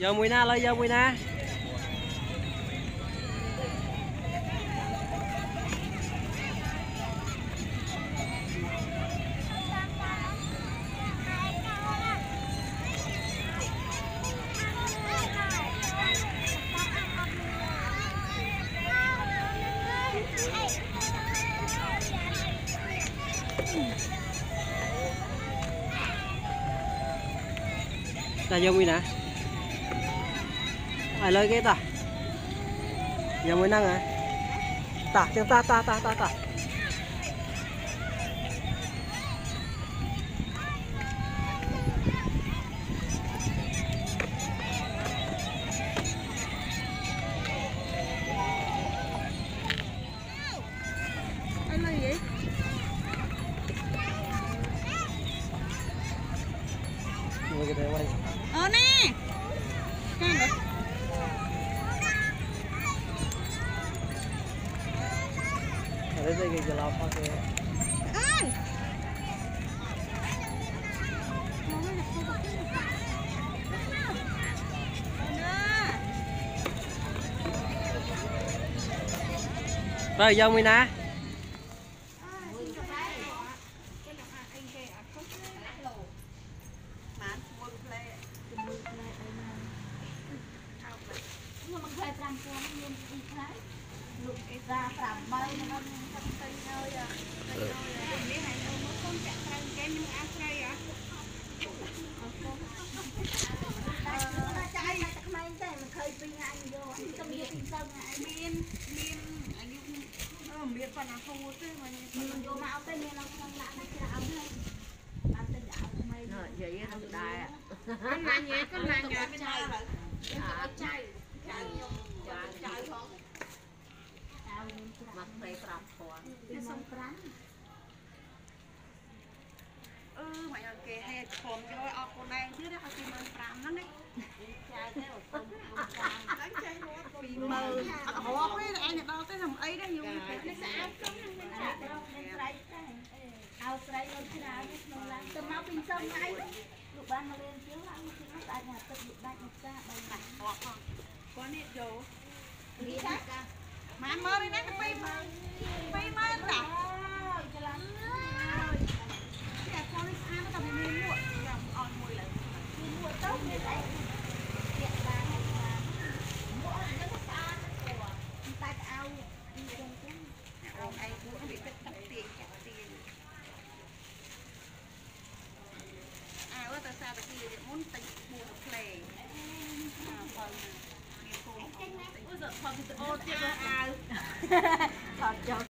giờ mùi na lên giờ mùi na ta vô mùi nè ai lên cái ta giờ mùi năng à ta chẳng ta anh là gì cái này quay nè con được ở đây cái lao pha cái ơi rồi giờ mùi na ra làm bay nó không tay nơi à mấy hai ông nó con chặt ra cái nhưng ăn chay à chay chắc mấy cái mình khơi pin anh vô trong kia pin sông này miên anh vô miên phần nào không có chứ mà mình vô mạo cái miên nó không làm cái áo này ăn cái áo mày vậy nó đại ạ con là nhẹ cái chay chay chay không mặt tay trọc còn cái sông trắng mày ở kề hè phòng cho ở con đang chứ đó ở trên bên tràm nó đấy trai thế rồi không đánh trai nó vì mờ họ cái anh này bao cái thằng ấy đấy nhiều cái sao ao sấy nó thế nào nó làm tao máu pin sông này lục ban nó lên chiếu lại nó nó tại nhà tự lục ban một ra bay mặt họ có nét đồ đi khác mà mơ đi nè cái pi mơ nè cho lắm cái con nó ăn nó tầm mùi muội làm on mùi lại muội tốt như vậy hiện ra muội nó có ta của tay ao đi trong cái ao ai cũng bị tất tắc tiền trả tiền ai ta sao ta kia muốn tính mua được play phần ôi giời, phần thì ô tiêu ao